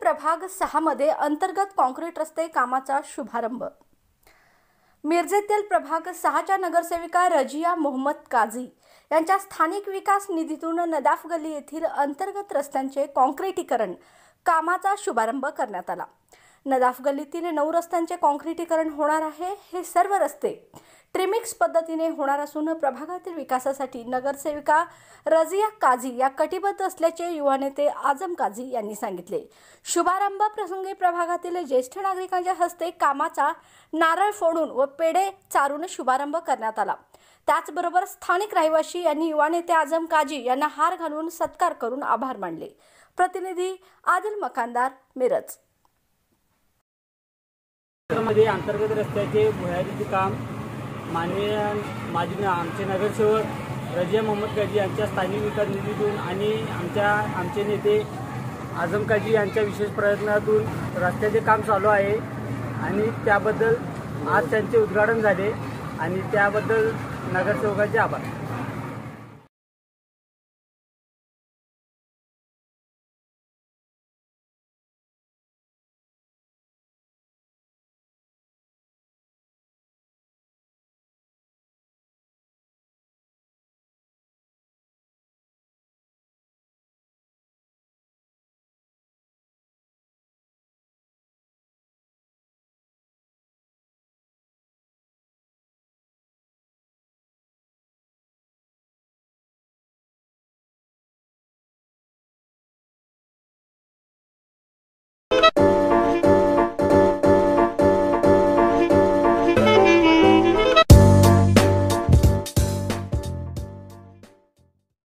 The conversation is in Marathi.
प्रभाग 6 मध्ये अंतर्गत कॉन्क्रीट रस्ते कामाचा शुभारंभ। मिरजेतील प्रभाग 6च्या नगरसेविका रजिया मोहम्मद काझी यांच्या स्थानिक विकास निधीतून नदाफ गल्ली येथील अंतर्गत रस्त्यांचे कॉन्क्रीटीकरण कामाचा शुभारंभ करण्यात आला। नदाफ गल्लीतील 9 रस्त्यांचे कॉन्क्रीटीकरण होणार आहे। हे सर्व रस्ते ट्रिमिक्स पद्धतीने होणार असून प्रभागातील विकासासाठी नगरसेविका रजिया काझी या कटिबद्ध असल्याचे युवा नेते आजम काझी यांनी सांगितले। शुभारंभ प्रसंगी प्रभागातील ज्येष्ठ नागरिकांच्या हस्ते कामाचा नारळ फोडून व पेढे चारून शुभारंभ करण्यात आला। त्याचबरोबर स्थानिक रहिवासी यांनी युवा नेते आजम काझी यांना हार घालून सत्कार करून आभार मानले। प्रतिनिधी आदिल मकानदार, मिरज। मध्ये अंतर्गत रस्त्याचे भुयारीचे काम माननीय आमचे नगरसेवक रजिया मोहम्मद काझी यांच्या स्थानिक विकास निधीतून आणि आमचे नेते आजम काझी यांच्या विशेष प्रयत्नातून रस्त्याचे काम चालू आहे आणि त्याबद्दल आज त्यांचे उद्घाटन झाले आणि त्याबद्दल नगरसेवकाचे आभार।